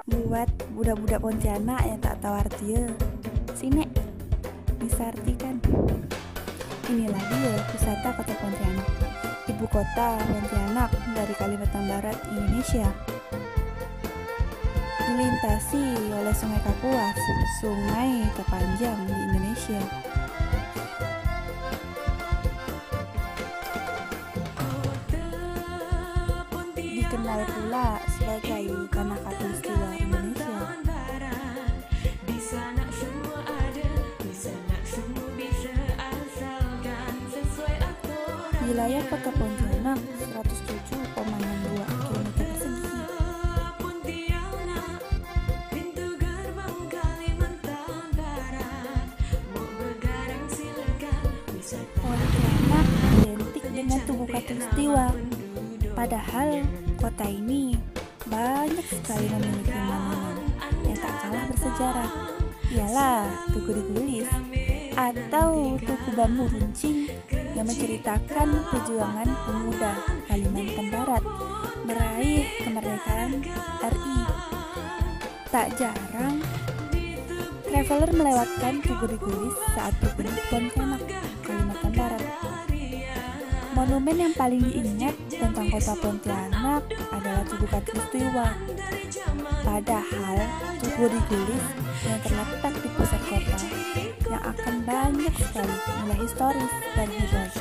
Buat budak-budak Pontianak yang tak tahu artinya, sini bisa artikan. Inilah dia wisata kota Pontianak, ibu kota Pontianak dari Kalimantan Barat, Indonesia. Dilintasi oleh Sungai Kapuas, sungai terpanjang di Indonesia. Dikenal pula sebagai tanah khatulistiwa Indonesia. Wilayah kota Pontianak 107,62 km persegi. Pontianak identik dengan tubuh khatulistiwa. Padahal kota ini banyak sekali memiliki monumen yang tak kalah bersejarah. Ialah Tugu Digulis atau Tugu Bambu Runcing yang menceritakan perjuangan pemuda Kalimantan Barat meraih kemerdekaan RI. Tak jarang traveler melewatkan Tugu Digulis saat berkunjung ke Pontianak, Kalimantan Barat. Monumen yang paling diingat tentang kota Pontianak adalah Tugu Khatulistiwa. Padahal Tugu Digulis yang terletak di pusat kota yang akan banyak sekali nilai historis dan heroik.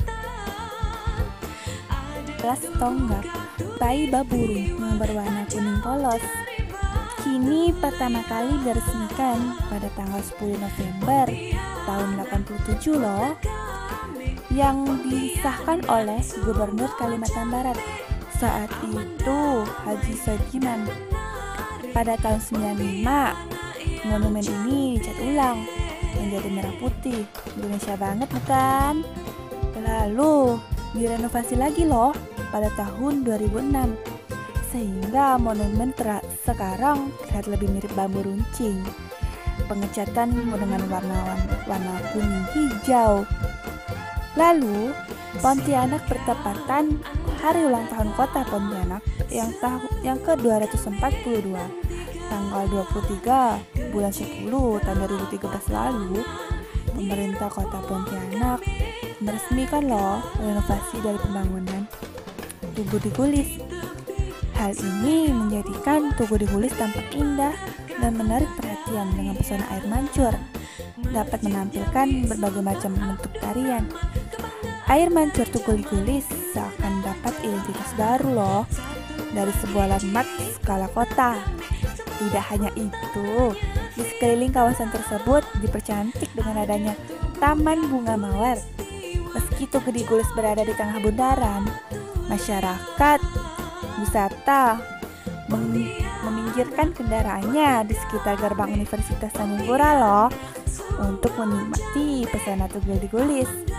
Kelas tonggak bayi baburung yang berwarna kuning polos kini pertama kali diresmikan pada tanggal 10 November tahun 87 loh, yang disahkan oleh Gubernur Kalimantan Barat saat itu Haji Sodiman. Pada tahun 95 monumen ini dicat ulang menjadi merah putih. Indonesia banget bukan? Lalu direnovasi lagi loh pada tahun 2006 sehingga monumen sekarang terlihat lebih mirip bambu runcing. Pengecatan dengan warna kuning hijau. Lalu Pontianak bertepatan hari ulang tahun kota Pontianak yang ke-242 tanggal 23 bulan 10 tahun 2013 lalu. Pemerintah kota Pontianak meresmikan loh renovasi dari pembangunan Tugu Digulis. Hal ini menjadikan Tugu Digulis tampak indah dan menarik perhatian dengan pesona air mancur. Dapat menampilkan berbagai macam bentuk tarian. Air mancur Tugu Digulis seakan dapat identitas baru loh dari sebuah landmark skala kota. Tidak hanya itu, di sekeliling kawasan tersebut dipercantik dengan adanya Taman Bunga Mawar. Meski Tugu Digulis berada di tengah bundaran, masyarakat wisata meminggirkan kendaraannya di sekitar gerbang Universitas Tanjung Pura loh untuk menikmati pesona Tugu Digulis.